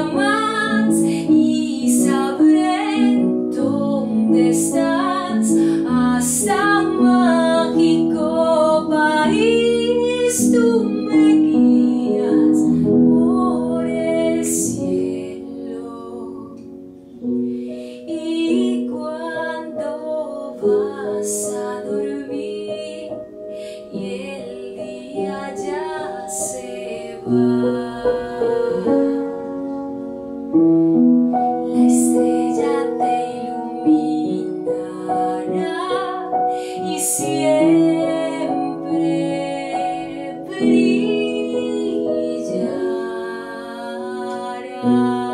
jamás y sabré dónde estás hasta un mágico país. Tú me guías por el cielo y cuando vas a dormir y el día ya se va, la estrella te iluminará y siempre brillará.